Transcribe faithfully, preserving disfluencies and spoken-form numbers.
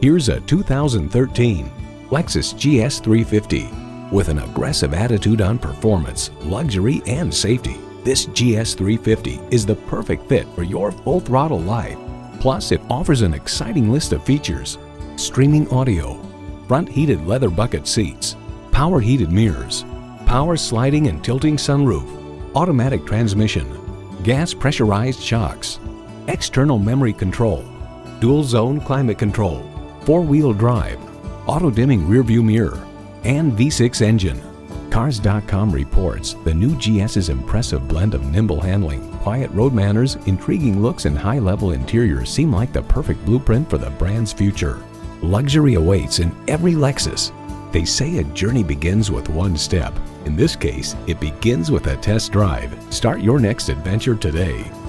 Here's a two thousand thirteen Lexus G S three fifty. With an aggressive attitude on performance, luxury, and safety, this G S three fifty is the perfect fit for your full-throttle life. Plus, it offers an exciting list of features: streaming audio, front heated leather bucket seats, power heated mirrors, power sliding and tilting sunroof, automatic transmission, gas pressurized shocks, external memory control, dual zone climate control, four-wheel drive, auto-dimming rearview mirror, and V six engine. Cars dot com reports the new GS's impressive blend of nimble handling, quiet road manners, intriguing looks, and high-level interiors seem like the perfect blueprint for the brand's future. Luxury awaits in every Lexus. They say a journey begins with one step. In this case, it begins with a test drive. Start your next adventure today.